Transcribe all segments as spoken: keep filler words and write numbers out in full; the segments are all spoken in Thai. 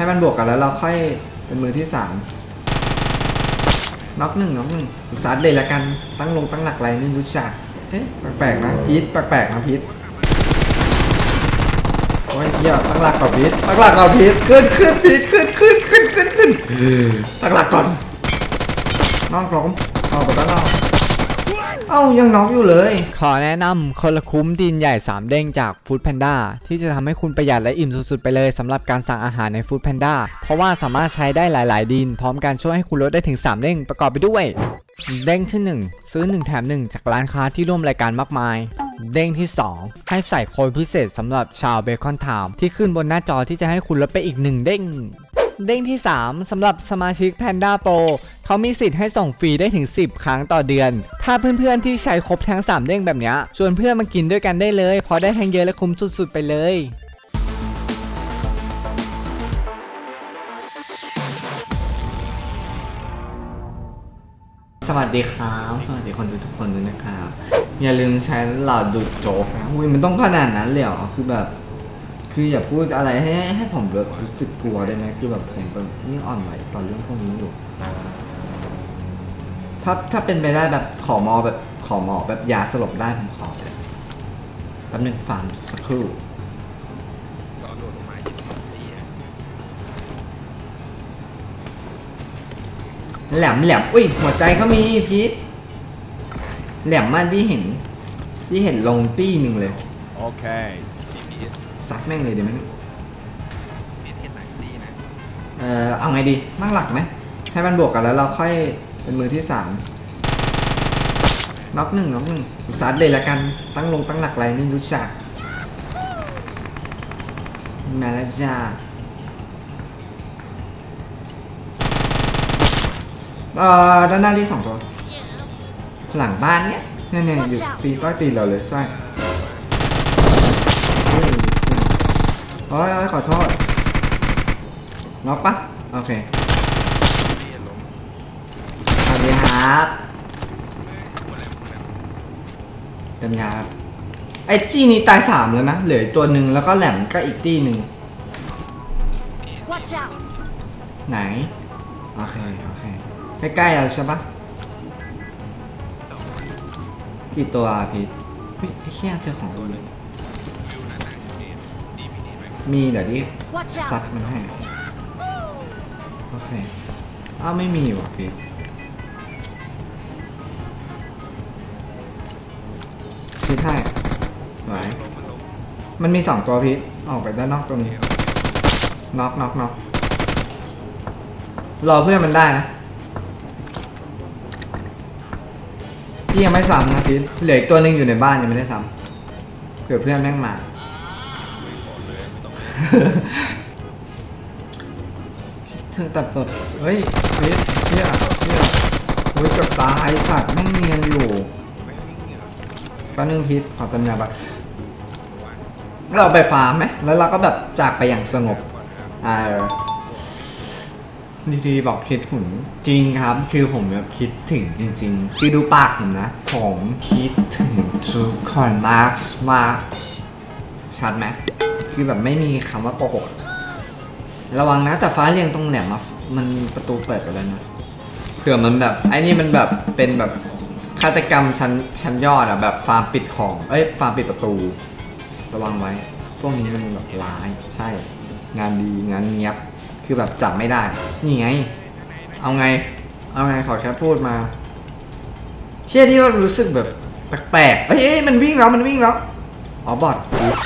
ให้มันบวกกันแล้วเราค่อยเป็นมือที่สามน็อกหนึ่งน็อกหนึ่งซัดเลยละกันตั้งลงตั้งหลักอะไรไม่รู้จักเอ๊ะแปลกๆนะพีทแปลกๆนะพีทโอ้ยเหี้ยตั้งหลักก่อนพีทตั้งหลักก่อนพีทขึ้นขึ้นพีทขึ้นขึ้นขึ้นขึ้นขึ้นตั้งหลักก่อนน้องล้มออกไปตั้งนอกเอ้ายังน็อกอยู่เลยขอแนะนำคนละคุ้มดินใหญ่สามเด้งจากฟู้ดแพนด้าที่จะทำให้คุณประหยัดและอิ่มสุดๆไปเลยสำหรับการสั่งอาหารในฟู้ดแพนด้าเพราะว่าสามารถใช้ได้หลายๆดินพร้อมการช่วยให้คุณลดได้ถึงสามเด้งประกอบไปด้วยเด้งที่หนึ่งซื้อหนึ่งแถมหนึ่งจากร้านค้าที่ร่วมรายการมากมายเด้งที่สองให้ใส่โค้ดพิเศษสำหรับชาวเบคอนไทม์ที่ขึ้นบนหน้าจอที่จะให้คุณลดไปอีกหนึ่งเด้งเด้งที่สามสำหรับสมาชิก Panda Pro เขามีสิทธิ์ให้ส่งฟรีได้ถึงสิบครั้งต่อเดือนถ้าเพื่อนๆที่ใช้ครบทั้งสามเด้งแบบนี้ชวนเพื่อนมากินด้วยกันได้เลยเพราะได้ทั้งเยอะและคุ้มสุดๆไปเลยสวัสดีครับสวัสดีคนทุกคนด้วยนะครับอย่าลืมใช้หลอดดูดโจ๊กนะอุ้ยมันต้องขนาดนั้นเลยเหรอคือแบบคืออย่าพูดอะไรให้ให้ผมแบบรู้สึกกลัวได้ไหมคือแบบผมเป็นยิ่งอ่อนไหวตอนเรื่องพวกนี้อยู่ถ้าถ้าเป็นไปได้แบบขอหมอแบบขอหมอแบบยาสลบได้ผมขอเลยแป๊บนึงฟาร์มสักครู่แหลมแหลมอุ้ยหัวใจก็มีพีทแหลมมากที่เห็นที่เห็นลงตี้หนึ่งเลยโอเคซักแม่งเลยเดี๋ยวแม่งเออเอาไงดีนั่งหลักไหมให้มันบวกกันแล้วเราค่อยเป็นมือที่สามน็อกหนึ่งน็อกหนึ่งซัดเลยละกันตั้งลงตั้งหลักอะไรไม่รู้จักมาแล้วจ้าเอ่อด้านหน้าที่สองตัวหลังบ้านเนี้ยเนี่ยเนี่ยอยู่ตีต้อยตีเราเลยใช่โอ้ยขอโทษน็อกปะโอเคสวัสดีครับเต็มยาครับไอ้ตี้นี้ตายสามแล้วนะเหลือตัวหนึ่งแล้วก็แหลมก็อีกตี้หนึ่งไหนโอเคโอเคใกล้ๆเราใช่ปะกี่ตัวพี่เฮ้ยไอ้เหี้ยเจอของตัวเลยมีเดี๋ยวดิซัดมันให้โอเคอ้าวไม่มีว่ะพี่ชิดให้ไหวมันมีสองตัวพี่ออกไปด้านนอกตรงนี้น็อกน็อกน็อกรอเพื่อนมันได้นะที่ยังไม่ซ้ำนะพี่เหลืออีกตัวหนึ่งอยู่ในบ้านยังไม่ได้ซ้ำเผื่อเพื่อนแม่งมาเธอตัดสดเฮ้ยเฮ้ยเนี่ยเนี่ยโอ้ยกับตาไอสัตว์แม่งเนียนอยู่แป๊บนึงคิดขอตำแหน่งปะเราไปฟาร์มไหมแล้วเราก็แบบจากไปอย่างสงบอ่าดีๆบอกคิดถึงจริงครับคือผมแบบคิดถึงจริงๆคือดูปากผมนะผมคิดถึงทุกคนมากมากชัดไหมคือแบบไม่มีคำว่าโกหกระวังนะแต่ฟ้าเรียงตรงแหลมมันประตูเปิดไปแล้วนะเผื่อมันแบบไอ้นี่มันแบบเป็นแบบฆาตกรรมชั้นชั้นยอดอะแบบฟาร์มปิดของเอ้ยฟาร์มปิดประตูระวังไว้พวกนี้มันแบบร้ายใช่งานดีงานเงียบคือแบบจับไม่ได้นี่ไงเอาไงเอาไงขอแค่พูดมาเชื่อที่ว่ารู้สึกแบบแปลกๆเฮ้ยมันวิ่งแล้วมันวิ่งแล้วอ๋อบอท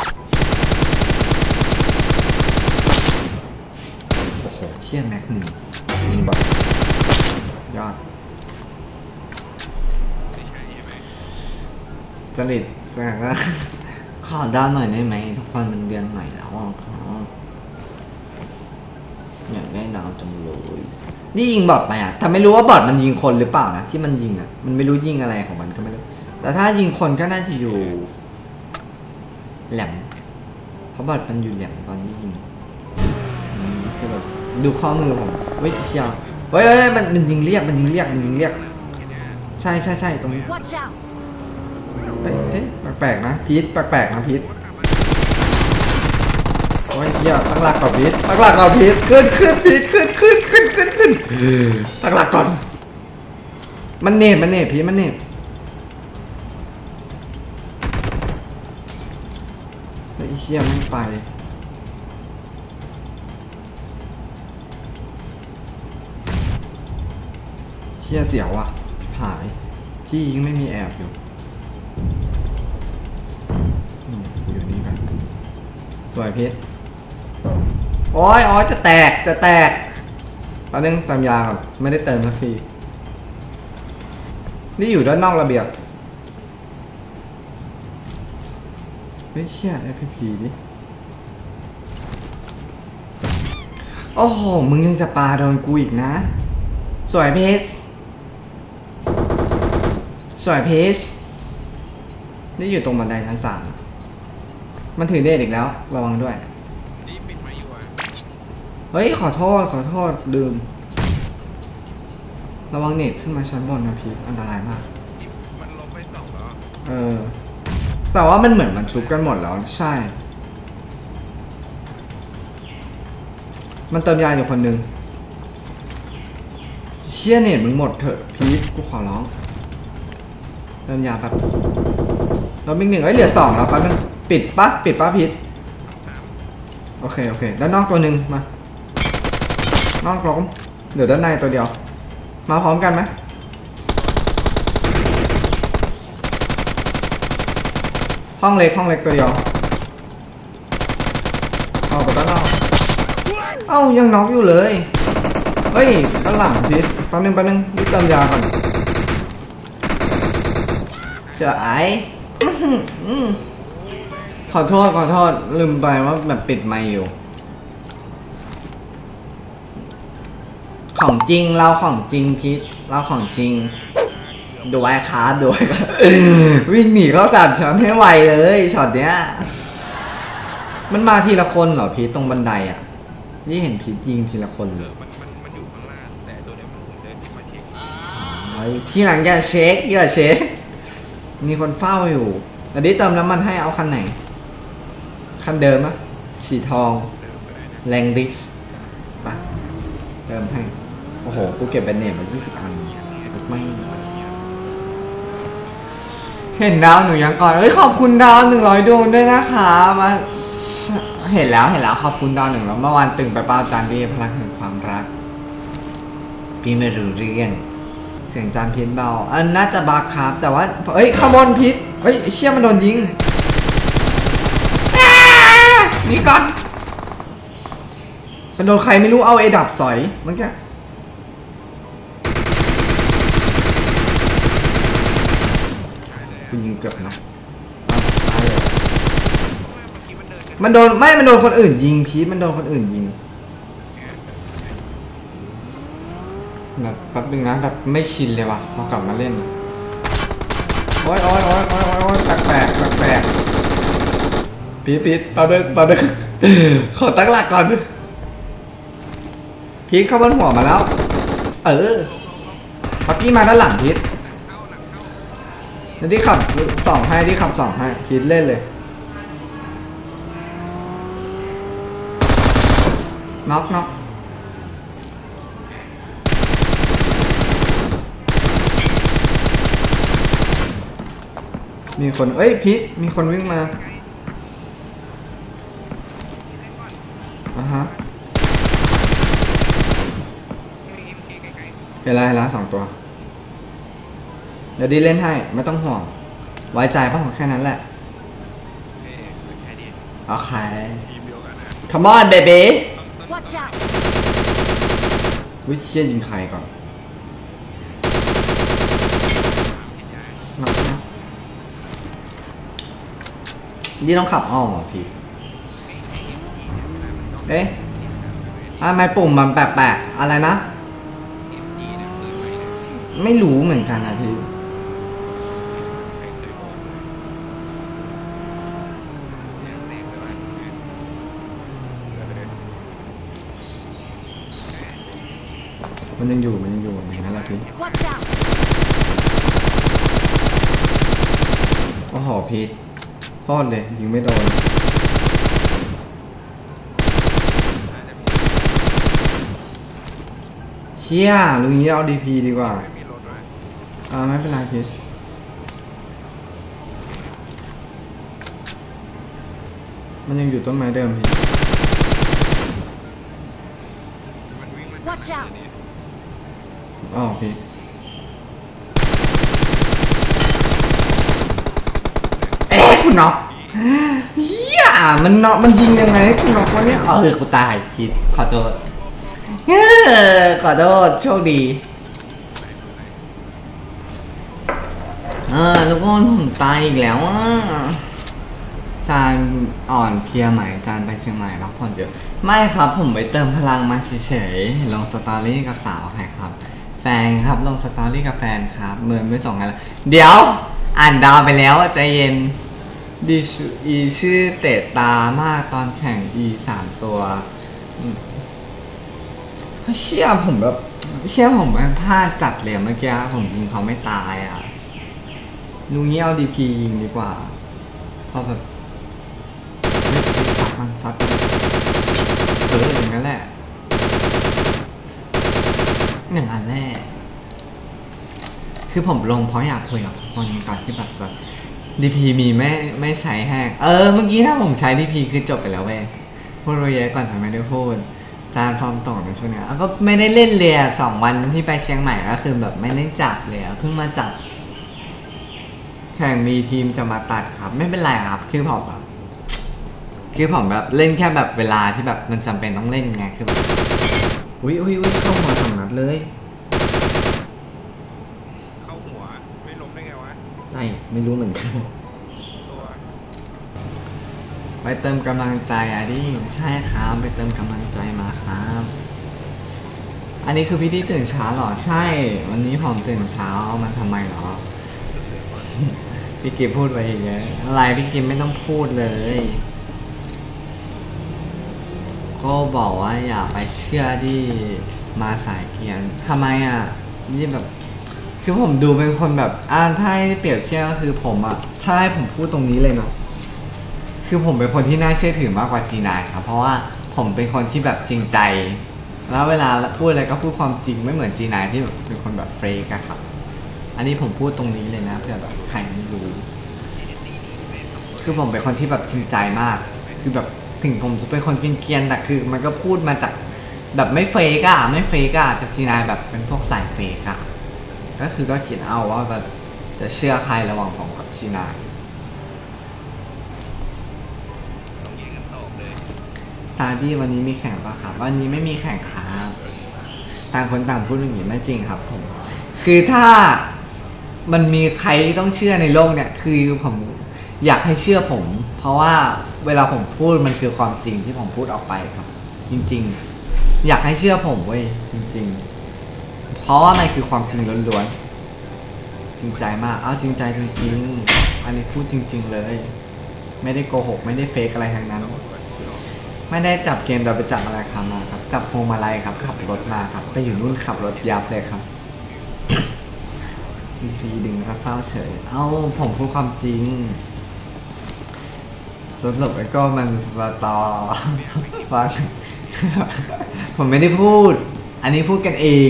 โอ้โหเชี่ยแม็กหนึ่งยิงบอทยอดจริตจากว่าขอดาวหน่อยได้ไหมทุกคนมันเดือนใหม่แล้วอ่ะอยากได้ดาวจังเลยนี่ยิงบอทไปอ่ะแต่ไม่รู้ว่าบอทมันยิงคนหรือเปล่านะที่มันยิงอ่ะมันไม่รู้ยิงอะไรของมันก็ไม่รู้แต่ถ้ายิงคนก็น่าจะอยู่แหลมเพราะบอทมันอยู่แหลมตอนนี้ยิงคือแบบดูข้อมือผมเฮ้ยเชียวเฮ้ยเฮ้ยมันมันยิงเรียกมันยิงเรียกมันยิงเรียกใช่ใช่ใช่ตรงนี้เฮ้ยเอ๊ะแปลกๆนะพีทแปลกๆนะพีทอ้ยเหี้ยตั้งหลักก่อนพีทตั้งหลักก่อนพีทขึ้นขึ้นพีทขึ้นขึ้นขึ้นขึ้นขึ้นตั้งหลักก่อนมันเนบมันเนบพีทมันเนบไอ้เหี้ยไม่ไปเหี้ยเสียวว่ะหายที่ยิงไม่มีแอบอยู่อยู่นี่กันสวยพีทโอ้ยโอ้ยจะแตกจะแตกตอนนึงเติมยาก่อนไม่ได้เติมสักทีนี่อยู่ด้านนอกระเบียงเฮ้ยเชี่ยไอพีพีดิโอ้โหมึงยังจะปาโดนกูอีกนะสวยเพชรสวยเพชรนี่อยู่ตรงบันไดชั้นสามมันถือเดชอีกแล้วระวังด้วยเฮ้ยขอโทษขอโทษลืมระวังเน็ตขึ้นมาชั้นบนนะพี่อันตรายมากมันลงไปสองแล้วเออแต่ว่ามันเหมือนมันชุบกันหมดแล้วใช่มันเติมยาอยู่คนนึงเชี่ยเน็ตมึงหมดเถอะพีทกูขอร้องเติมยาแบบเรามีหนึ่งเอ้ยเหลือสองแล้วแป๊บนึงปิดปะปิดปะพีทโอเคโอเคด้านนอกตัวหนึ่งมานอกล้มเหลือด้านในตัวเดียวมาพร้อมกันไหมห้องเล็กห้องเล็กตัวเดียวออกไปด้านนอกเอ้ายังน็อกอยู่เลยเฮ้ยด้านหลังพีทแป๊บนึงแป๊บนึงรีบเติมยาก่อนเสียไอขอโทษขอโทษลืมไปว่าแบบปิดไมค์อยู่ของจริงเราของจริงพีทเราของจริงดูไว้คาร์ดดูไว้วิ่งหนีเข้าสามชั้นให้ไวเลยช็อตเนี้ยมันมาทีละคนเหรอพีทตรงบันไดอ่ะนี่เห็นพีทยิงทีละคนเลยมันมันมันอยู่ข้างล่างแต่ตัวเนี้ยมันเดินมาเช็คที่หลังอย่าเช็คอย่าเช็คมีคนเฝ้าอยู่อันนี้เติมน้ำมันให้เอาคันไหนคันเดิมอะสีทองแรงดิสไปเติมให้โอ้โหกูเก็บแบนเนตมายี่สิบอันไม่เห็นดาวหนูยังก่อนเอ้ยขอบคุณดาวหนึ่งร้อยดวงด้วยนะคะมาเห็นแล้วเห็นแล้วขอบคุณดาวหนึ่งแล้วเมื่อวานตึงไปเป้าจานดีพลังแห่งความรักพี่ไม่รู้เรื่องเสียงจานพิษเบาอันน่าจะบาร์ครับแต่ว่าเอ้ยขบวนพิษเฮ้ยเชี่ยมันโดนยิงนี่ก่อนมันโดนใครไม่รู้เอาเอดับสอยเมื่อกี้กูยิงเกือบนะมันโดนไม่มันโดนคนอื่นยิงพีทมันโดนคนอื่นยิงแบบแป๊บนึงนะแบบไม่ชินเลยว่ะพอกลับมาเล่นโอ๊ยโอ๊ยโอ๊ยโอ๊ยโอ๊ยแปลกแปลกแปลกพีทพีทตอนเดินตอนเดินขอตั้งหลักก่อนพีทเข้าบนหัวมาแล้วเออพักกี้มาด้านหลังพีทที่ขับสองให้ที่ขับสองให้พีทเล่นเลยน็อกน็อกมีคนเอ้ยพีทมีคนวิ่งมาอ่ะฮะเวลาเวลาสองตัวเดี๋ยวดีเล่นให้ไม่ต้องห่วงไว้ใจป่ะของแค่นั้นแหละโอเค come on baby วิเชี่ยยิงใครก่อนนักนะนี่ต้องขับอ้อมเหรอพี่เอ๊ะทำไมปุ่มมันแปลกๆอะไรนะไม่รู้เหมือนกันนะพี่มันยังอยู่มันยังอยู่อย่างนั้นแหละพี่โอ้โหพีทโทษเลยยิงไม่โดนเชี่ยลุงนี้เอาดีพีดีกว่าไม่มีรถด้วยอ่าไม่เป็นไรพีทมันยังอยู่ต้นไม้เดิมพีทมันวิ่งมา Watch out อ๋อพีทเอ๊ะคุณน็อกเฮียมันน็อกมันยิงยังไงให้คุณน็อกวะเนี่ยเออกูตายพีทขอโทษเออขอโทษโชคดีเออทุกคนผมตายอีกแล้วอ่ะจานอ่อนเพลียไหมจานไปเชียงใหม่พักผ่อนเยอะไม่ครับผมไปเติมพลังมาเฉยๆเห็นลงสตอรี่กับสาวใครครับแฟนครับลงสตอรี่กับแฟนครับเมินไม่ส่งกันแล้วเดี๋ยวอ่านดาวไปแล้วใจเย็นดีอีชื่อเตะตามากตอนแข่ง E สามตัวเชี่ยผมแบบเชี่ยผมมันพลาดจัดเลยเมื่อกี้ผมยิงเขาไม่ตายอ่ะลุงนี้เอาดีพียิงดีกว่าเพราะแบบซัดมันซัดมันเอออย่างนั้นแหละอย่างนั้นแหละคือผมลงเพราะอยากคุยกับทุกคนก่อนที่แบบจะดีพีมีไม่ไม่ใช้แห้งเออเมื่อกี้ถ้าผมใช้ดีพีคือจบไปแล้วเว้ยพูดโรยเยอะก่อนจะไม่ได้พูดจานฟอร์มตกในช่วงนี้ก็ไม่ได้เล่นเลยอ่ะสองวันที่ไปเชียงใหม่ก็คือแบบไม่ได้จับเลยเพิ่งมาจับแข่งมีทีมจะมาตัดครับไม่เป็นไรครับคือผมแบบคือผมแบบเล่นแค่แบบเวลาที่แบบมันจำเป็นต้องเล่นไงคือแบบอุ้ยอุ้ยอุ้ยเข้ามาสองนัดเลยเข้าหัวไม่ล้มได้ไงวะไม่ไม่รู้เหมือนกันตัวไปเติมกำลังใจอ่ะดิใช่ครับไปเติมกำลังใจมาครับอันนี้คือพี่ที่ตื่นเช้าหรอใช่วันนี้ผมตื่นเช้ามันทำไมหรอ พี่กิฟพูดไปอย่างเงี้ยอะไรพี่กิฟไม่ต้องพูดเลยก็บอกว่าอย่าไปเชื่อที่มาสายเกียนทำไมอ่ะนี่แบบคือผมดูเป็นคนแบบอ่าถ้าให้เปรียบเทียบก็คือผมอ่ะถ้าให้ผมพูดตรงนี้เลยเนาะคือผมเป็นคนที่น่าเชื่อถือมากกว่าจีนายครับเพราะว่าผมเป็นคนที่แบบจริงใจแล้วเวลาพูดอะไรก็พูดความจริงไม่เหมือนจีนายที่แบบเป็นคนแบบเฟรกอะครับอันนี้ผมพูดตรงนี้เลยนะเพื่อแบบใครไม่รู้คือผมเป็นคนที่แบบจริงใจมากคือแบบถึงผมจะเป็นคนเกรียนๆแต่คือมันก็พูดมาจากแบบไม่เฟกอะไม่เฟกอะแต่จีนายแบบเป็นพวกสายเฟกอะก็คือก็คิดเอาว่าแบบจะเชื่อใครระหว่างผมกับจีนายตาดี้วันนี้มีแข่งปะครับวันนี้ไม่มีแข่งครับต่างคนต่างพูดอย่างนี้ไม่จริงครับผมคือถ้ามันมีใครต้องเชื่อในโลกเนี่ยคือผมอยากให้เชื่อผมเพราะว่าเวลาผมพูดมันคือความจริงที่ผมพูดออกไปครับจริงๆอยากให้เชื่อผมเว้ยจริงๆเพราะว่ามันคือความจริงล้วนๆจริงใจมากเอาจริงใจจริงๆอันนี้พูดจริงๆเลยไม่ได้โกหกไม่ได้เฟกอะไรทั้งนั้นไม่ได้จับเกมแต่ไปจับอะไรครับมาครับจับพวงมาลัยครับขับรถมาครับไปอยู่นู่นขับรถยับเลยครับทีดึงก็เศร้าเฉยเอ้าผมพูดความจริงสรุปไอ้ก็มันสตอฟังผมไม่ได้พูดอันนี้พูดกันเอง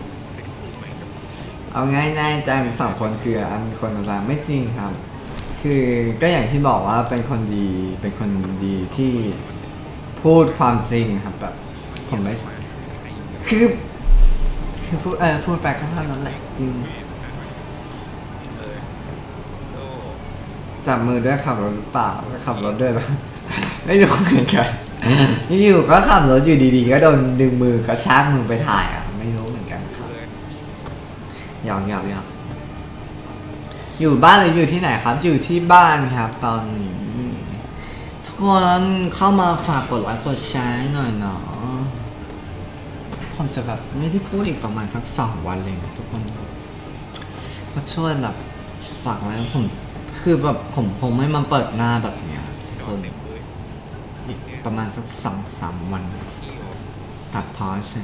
เอาง่ายๆใจสองคนคืออันคนต่างไม่จริงครับคือก็อย่างที่บอกว่าเป็นคนดีเป็นคนดีที่พูดความจริงครับแบบผมไม่คือคือพูดเออพูดไปก็เท่านั้นแหละจริงจับมือด้วยขับรถหรือเปล่าขับรถด้วยหรอไม่รู้เหมือนกันอยู่ๆก็ขับรถอยู่ดีๆก็โดนดึงมือกระชากมือไปถ่ายอ่ะไม่รู้เหมือนกันครับหยอกหยอกหยอกอยู่บ้านหรืออยู่ที่ไหนครับอยู่ที่บ้านครับตอนนี้ทุกคนเข้ามาฝากกดไลค์กดแชร์หน่อยเนาะผมจะแบบไม่ได้พูดอีกประมาณสักสองวันเลยทุกคนก็ช่วยแบบฝากไว้ผมคือแบบผมคงไม่มาเปิดหน้าแบบเนี้ยทุกคนอีกประมาณสักสองสามวันตัดพอใช่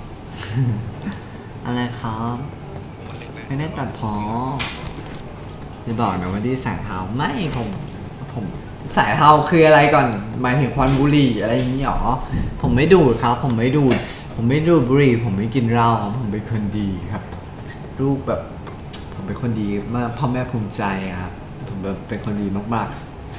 อะไรครับไม่ได้ตัดพอจะบอกนะว่าที่สายเท้าไม่ผมผมสายเท้าคืออะไรก่อนหมายถึงควันบุหรี่อะไรอย่างนี้หรอผมไม่ดูดครับผมไม่ดูดผมไม่ดูดบุหรี่ผมไม่กินเหล้าครับผมเป็นคนดีครับลูกแบบผมเป็นคนดีมากพ่อแม่ภูมิใจครับผมแบบเป็นคนดีมาก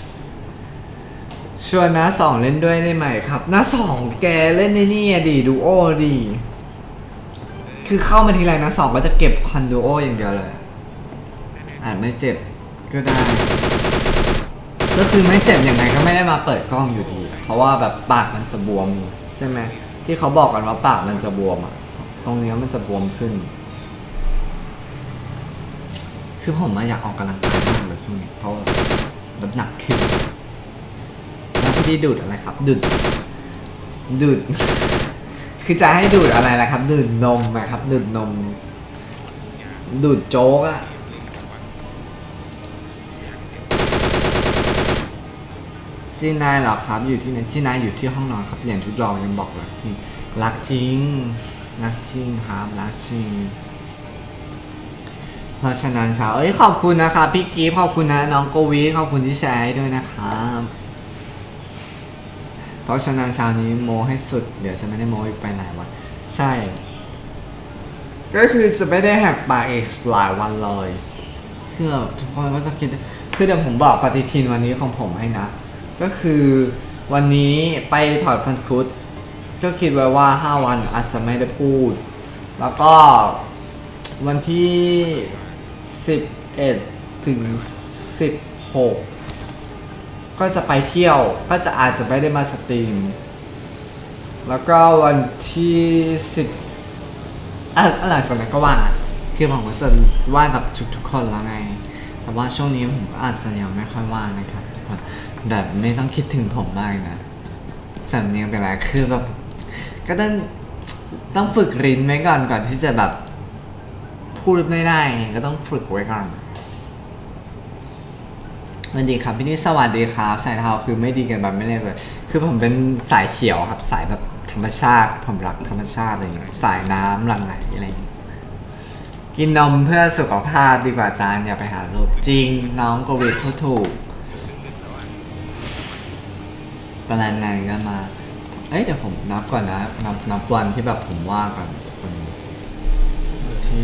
ๆชวนน้าสองเล่นด้วยได้ไหมครับน้าสองแกเล่นในนี่ดีดูโอดีคือเข้ามาทีไรน้าสองก็จะเก็บคอนดูโออย่างเดียวเลยอาจไม่เจ็บก็ได้ก็คือไม่เจ็บยังไงก็ไม่ได้มาเปิดกล้องอยู่ดีเพราะว่าแบบปากมันจะบวมใช่ไหมที่เขาบอกกันว่าปากมันจะบวมอ่ะตรงนี้มันจะบวมขึ้นคือผมอยากออกกำลังกายมากเลยช่วงนี้เพราะมันหนักขึ้นแล้วพี่ดูดอะไรครับดูดดูด คือจะให้ดูดอะไรล่ะครับดูดนมไหมครับดูดนมดูดโจ๊กอะจีนายเหรอครับอยู่ที่ไหนจีนายอยู่ที่ห้องนอนครับเรียนทุกรองยังบอกรักจริงรักจริงรักจริงครับรักจริงเพราะฉะนั้นเช้าเอ้ยขอบคุณนะครับพี่กีฟขอบคุณนะน้องโกวีขอบคุณที่แชร์ด้วยนะครับเพราะฉะนั้นเช้านี้โมให้สุดเดี๋ยวจะไม่ได้โมอีกไปหลายวันใช่ก็คือจะไม่ได้แหกปากอีกหลายวันเลยคือทุกคนก็จะคิดคือเดี๋ยวผมบอกปฏิทินวันนี้ของผมให้นะก็คือวันนี้ไปถอดฟันคุดก็คิดไว้ว่าห้าวันอาจจะไม่ได้พูดแล้วก็วันที่สิบเอ็ดถึงสิบหกก็จะไปเที่ยวก็จะอาจจะไม่ได้มาสตรีมแล้วก็วันที่สิบอ่ะหลังจากนั้นก็ว่างคือผมก็จะว่างกับทุกๆคนแล้วไงแต่ว่าช่วงนี้ผมก็อาจจะยังไม่ค่อยว่างนะครับทุกคนแบบไม่ต้องคิดถึงผมมากนะสำเนียงเป็นไรคือแบบก็ต้องต้องฝึกรินไว้ก่อนก่อนที่จะแบบพูดไม่ได้ไงก็ต้องฝึกไว้ก่อนสวัสดีครับพี่นี่สวัสดีครับสายเทาคือไม่ดีกันแบบไม่เลยเลยคือผมเป็นสายเขียวครับสายแบบธรรมชาติผมรักธรรมชาติอะไรอย่างเงี้ยสายน้ำหลั่งไหลอะไรอย่างเงี้ยกินนมเพื่อสุขภาพดีกว่าจานอย่าไปหาสูบจริงน้องโควิดเขาถูกตารางงานก็มาเอ้ยเดี๋ยวผมนับก่อนนะนับนับวันที่แบบผมว่าก่อนวันที่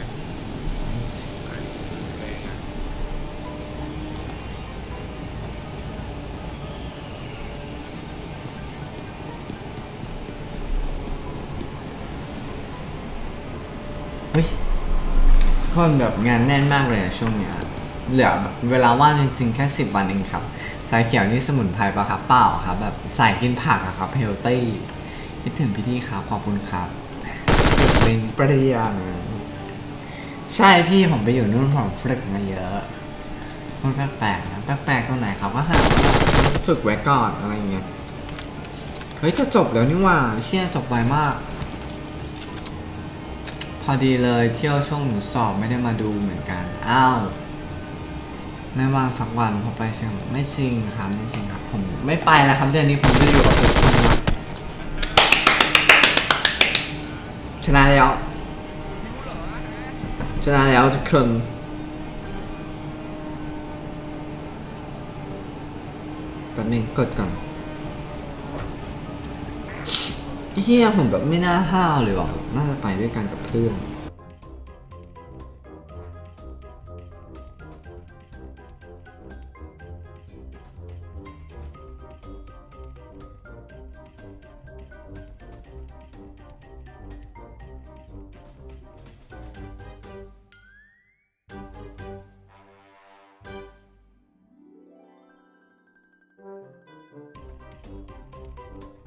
เฮ้ยทุกคนแบบงานแน่นมากเลยอะช่วงเนี้ยเหลือเวลาว่างจริงๆแค่สิบวันเองครับสายเขียวนี่สมุนไพรปะครับเปล่าครับแบบสายกินผักอะครับเฮลตี้คิดถึงพี่ที่ครับขอบคุณครับเป็นประเดี๋ยวใช่พี่ผมไปอยู่นู่นผมฝึกมาเยอะมันแปลกๆนะแปลกๆตรงไหนครับก็หาฝึกไว้ก่อนอะไรเงี้ยเฮ้ยจะจบแล้วนี่ว่าเชี่ยจบไวมากพอดีเลยเที่ยวช่วงหนูสอบไม่ได้มาดูเหมือนกันอ้าวไม่ว่างสักวันพอไปเชียงไม่จริงครับไม่จริงครับผมไม่ไปแล้วครับเดือนนี้ผมจะอยู่กับทุกคนวันชนะแล้วชนะแล้วทุกคนแป๊บนึงกดก่อนเฮียผมแบบไม่น่าห้าวเลยว่ะน่าจะไปด้วยกันกับเพื่อน